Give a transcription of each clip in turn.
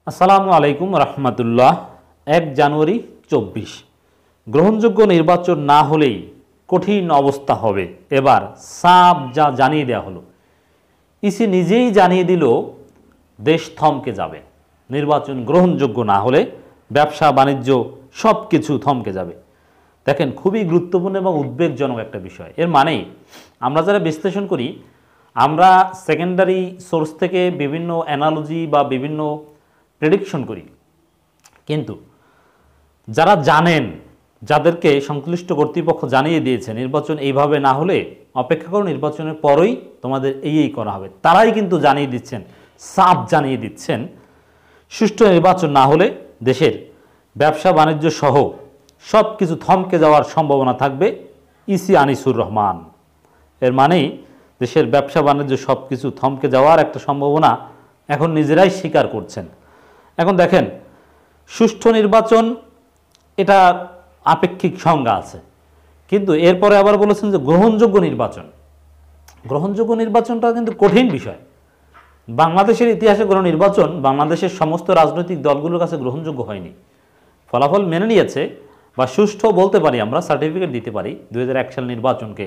আসসালামু আলাইকুম রহমতুল্লাহ। 1 জানুয়ারি 24 গ্রহণযোগ্য নির্বাচন না হলেই কঠিন অবস্থা হবে। এবার সাফ যা জানিয়ে দেওয়া হলো, ইসি নিজেই জানিয়ে দিল দেশ থমকে যাবে। নির্বাচন গ্রহণযোগ্য না হলে ব্যবসা বাণিজ্য সব কিছু থমকে যাবে। দেখেন, খুবই গুরুত্বপূর্ণ এবং উদ্বেগজনক একটা বিষয়। এর মানেই আমরা যারা বিশ্লেষণ করি, আমরা সেকেন্ডারি সোর্স থেকে বিভিন্ন অ্যানালজি বা বিভিন্ন প্রেডিকশন করি, কিন্তু যারা জানেন, যাদেরকে সংশ্লিষ্ট কর্তৃপক্ষ জানিয়ে দিয়েছে নির্বাচন এইভাবে না হলে অপেক্ষা করো, নির্বাচনের পরই তোমাদের এই করা হবে, তারাই কিন্তু জানিয়ে দিচ্ছেন, সাফ জানিয়ে দিচ্ছেন, সুষ্ঠু নির্বাচন না হলে দেশের ব্যবসা বাণিজ্য সহ সব কিছু থমকে যাওয়ার সম্ভাবনা থাকবে। ইসি আনিসুর রহমান। এর মানেই দেশের ব্যবসা বাণিজ্য সব কিছু থমকে যাওয়ার একটা সম্ভাবনা এখন নিজেরাই স্বীকার করছেন। এখন দেখেন, সুষ্ঠু নির্বাচন এটা আপেক্ষিক সংজ্ঞা আছে, কিন্তু এরপরে আবার বলেছেন যে গ্রহণযোগ্য নির্বাচন। গ্রহণযোগ্য নির্বাচনটা কিন্তু কঠিন বিষয়। বাংলাদেশের ইতিহাসে কোনো নির্বাচন বাংলাদেশের সমস্ত রাজনৈতিক দলগুলোর কাছে গ্রহণযোগ্য হয়নি। ফলাফল মেনে নিয়েছে বা সুষ্ঠু বলতে পারি, আমরা সার্টিফিকেট দিতে পারি 2001 সাল নির্বাচনকে,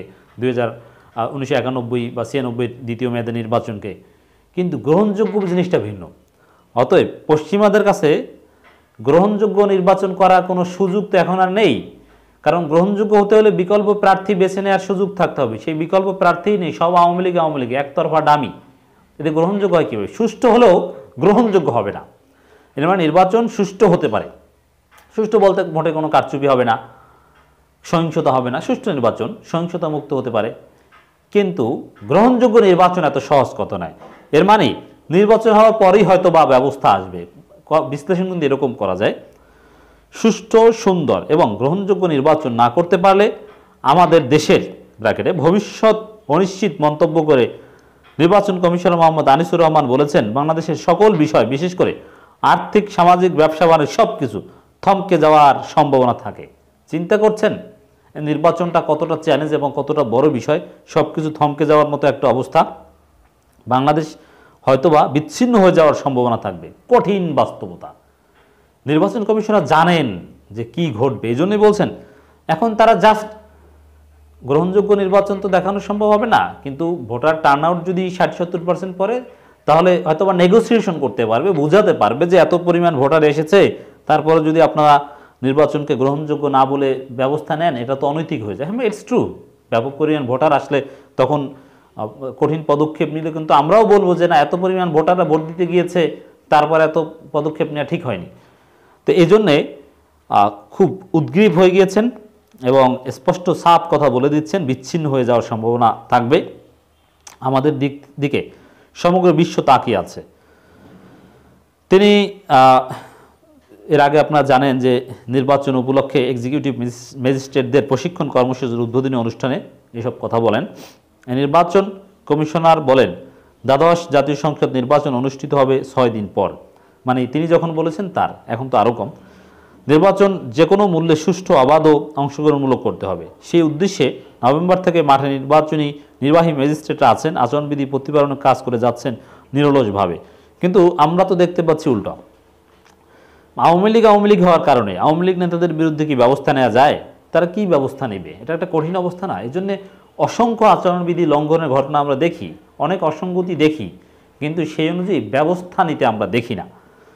1991 বা 96 দ্বিতীয় মেয়াদের নির্বাচনকে, কিন্তু গ্রহণযোগ্য জিনিসটা ভিন্ন। অতএব পশ্চিমাদের কাছে গ্রহণযোগ্য নির্বাচন করার কোনো সুযোগ তো এখন আর নেই, কারণ গ্রহণযোগ্য হতে হলে বিকল্প প্রার্থী বেছে নেওয়ার সুযোগ থাকতে হবে। সেই বিকল্প প্রার্থী নেই, সব আওয়ামী লীগ একতরফা ডামি। এতে গ্রহণযোগ্য হয় কীভাবে? সুষ্ঠু হলেও গ্রহণযোগ্য হবে না। এর মানে নির্বাচন সুষ্ঠু হতে পারে, সুষ্ঠু বলতে ভোটে কোনো কারচুপি হবে না, সহিংসতা হবে না, সুষ্ঠু নির্বাচন সহিংসতা মুক্ত হতে পারে, কিন্তু গ্রহণযোগ্য নির্বাচন এত সহজ কত নয়। এর মানে নির্বাচন হওয়ার পরেই হয়তো বা ব্যবস্থা আসবে। বিশ্লেষণ কিন্তু এরকম করা যায়, সুষ্ঠু, সুন্দর এবং গ্রহণযোগ্য নির্বাচন না করতে পারলে আমাদের দেশের ব্র্যাকেটে ভবিষ্যৎ অনিশ্চিত মন্তব্য করে নির্বাচন কমিশনার মোহাম্মদ আনিসুর রহমান বলেছেন, বাংলাদেশের সকল বিষয়, বিশেষ করে আর্থিক, সামাজিক, ব্যবসা বাণিজ্য সব কিছু থমকে যাওয়ার সম্ভাবনা থাকে। চিন্তা করছেন নির্বাচনটা কতটা চ্যালেঞ্জ এবং কতটা বড় বিষয়? সব কিছু থমকে যাওয়ার মতো একটা অবস্থা, বাংলাদেশ হয়তোবা বিচ্ছিন্ন হয়ে যাওয়ার সম্ভাবনা থাকবে। কঠিন বাস্তবতা। নির্বাচন কমিশনার জানেন যে কি ঘটবে, এই জন্যই বলছেন। এখন তারা জাস্ট গ্রহণযোগ্য নির্বাচন তো দেখানো সম্ভব হবে না, কিন্তু ভোটার টার্ন আউট যদি 60-70% পরে, তাহলে হয়তোবা নেগোসিয়েশন করতে পারবে, বোঝাতে পারবে যে এত পরিমাণ ভোটার এসেছে, তারপরে যদি আপনারা নির্বাচনকে গ্রহণযোগ্য না বলে ব্যবস্থা নেন, এটা তো অনৈতিক হয়ে যায়। হ্যাঁ, ইটস ট্রু, ব্যাপক পরিমাণ ভোটার আসলে তখন কঠিন পদক্ষেপ নিলে কিন্তু আমরাও বলবো যে না, এত পরিমাণ ভোটাররা ভোট দিতে গিয়েছে, তারপর এত পদক্ষেপ নেওয়া ঠিক হয়নি। তো এই জন্যে খুব উদ্গ্রীব হয়ে গিয়েছেন এবং স্পষ্ট সাফ কথা বলে দিচ্ছেন, বিচ্ছিন্ন হয়ে যাওয়ার সম্ভাবনা থাকবে। আমাদের দিকে সমগ্র বিশ্ব তাকিয়ে আছে। তিনি এর আগে আপনারা জানেন যে নির্বাচন উপলক্ষে এক্সিকিউটিভ ম্যাজিস্ট্রেটদের প্রশিক্ষণ কর্মসূচির উদ্বোধনী অনুষ্ঠানে এসব কথা বলেন। নির্বাচন কমিশনার বলেন, দ্বাদশ জাতীয় সংসদ নির্বাচন অনুষ্ঠিত হবে 6 দিন পর। মানে তিনি যখন বলেছেন তার এখন তো আরও কম। নির্বাচন যে কোনো মূল্যে সুষ্ঠু, অবাধ ও অংশগ্রহণমূলক করতে হবে। সেই উদ্দেশ্যে নভেম্বর থেকে মাঠে নির্বাহী ম্যাজিস্ট্রেটরা আছেন, আচরণবিধি প্রতিপালনের কাজ করে যাচ্ছেন নিরলসভাবে। কিন্তু আমরা তো দেখতে পাচ্ছি উল্টো। আওয়ামী লীগ হওয়ার কারণে আওয়ামী লীগ নেতাদের বিরুদ্ধে কি ব্যবস্থা নেওয়া যায়? তারা কি ব্যবস্থা নেবে? এটা একটা কঠিন অবস্থা না? এই জন্যে অসংখ্য আচরণবিধি লঙ্ঘনের ঘটনা আমরা দেখি, অনেক অসঙ্গতি দেখি, কিন্তু সেই অনুযায়ী ব্যবস্থা নিতে আমরা দেখি না।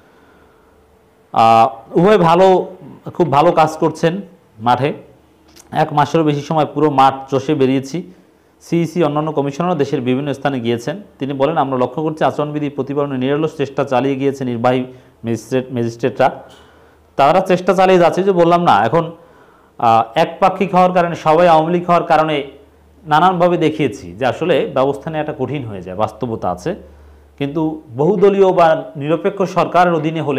উভয় খুব ভালো কাজ করছেন মাঠে। 1 মাসেরও বেশি সময় পুরো মাঠ চষে বেরিয়েছি। সিইসি অন্যান্য কমিশনারও দেশের বিভিন্ন স্থানে গিয়েছেন। তিনি বলেন, আমরা লক্ষ্য করছি আচরণবিধি প্রতিপালনের নিরলস চেষ্টা চালিয়ে গিয়েছে নির্বাহী ম্যাজিস্ট্রেটরা। তারা চেষ্টা চালিয়ে যাচ্ছে, যে বললাম না, এখন একপাক্ষিক হওয়ার কারণে, সবাই আওয়ামী লীগ হওয়ার কারণে নানানভাবে দেখিয়েছি যে আসলে ব্যবস্থা নেওয়াটা কঠিন হয়ে যায়, বাস্তবতা আছে। কিন্তু বহুদলীয় বা নিরপেক্ষ সরকারের অধীনে হলে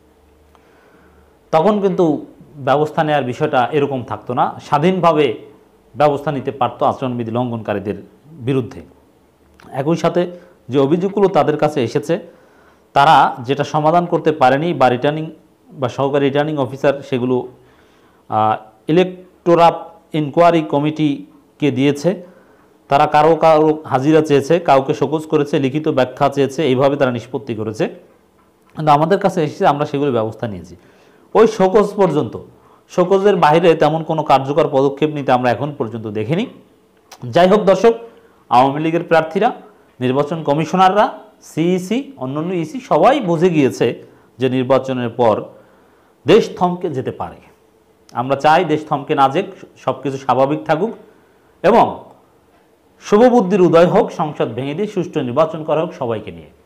তখন কিন্তু ব্যবস্থা নেওয়ার বিষয়টা এরকম থাকতো না, স্বাধীনভাবে ব্যবস্থা নিতে পারতো আচরণবিধি লঙ্ঘনকারীদের বিরুদ্ধে। একই সাথে যে অভিযোগগুলো তাদের কাছে এসেছে, তারা যেটা সমাধান করতে পারেনি বা সহকারী রিটার্নিং অফিসার সেগুলো ইলেকটোরাল ইনকোয়ারি কমিটিকে দিয়েছে। তারা কারো হাজিরা চেয়েছে, কাউকে শোকজ করেছে, লিখিত ব্যাখ্যা চেয়েছে, এইভাবে তারা নিষ্পত্তি করেছে। কিন্তু আমাদের কাছে এসেছে, আমরা সেগুলো ব্যবস্থা নিয়েছি। ওই শোকজ পর্যন্ত, শোকজের বাইরে তেমন কোনো কার্যকর পদক্ষেপ নিতে আমরা এখন পর্যন্ত দেখিনি। যাই হোক দর্শক, আওয়ামী লীগের প্রার্থীরা, নির্বাচন কমিশনাররা, সিইসি, অন্যান্য ইসি সবাই বুঝে গিয়েছে যে নির্বাচনের পর দেশ থমকে যেতে পারে। আমরা চাই দেশ থমকে না যাক, সব কিছু স্বাভাবিক থাকুক এবং শুভবুদ্ধির উদয় হোক, সংসদ ভেঙে দিয়ে সুষ্ঠু নির্বাচন করা হোক সবাইকে নিয়ে।